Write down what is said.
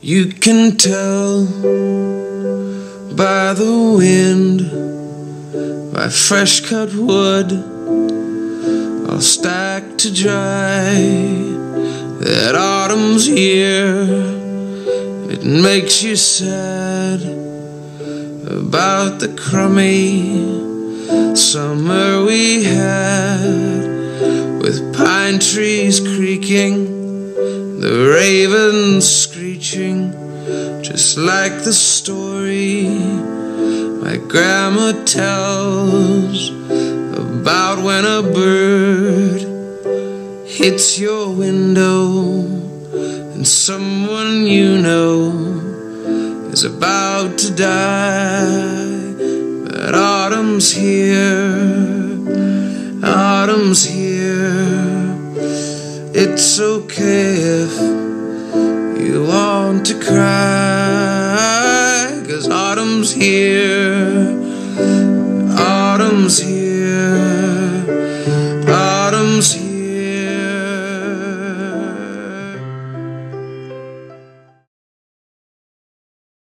You can tell by the wind, by fresh cut wood, all stacked to dry, that autumn's here. It makes you sad about the crummy summer we had, with pine trees creaking, the ravens screeching, just like the story my grandma tells about when a bird hits your window and someone you know is about to die. But autumn's here, autumn's here. It's okay if you want to cry, 'cause autumn's here, autumn's here.